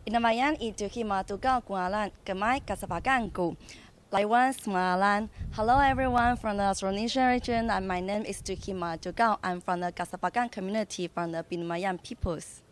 Inamayan itu matugal kualan kemai kasapakanku. Laiwan Smalan. Hello everyone from the Austronesian region and my name is Tukima Tugao. I'm from the Kasapakan community from the Binmayan peoples.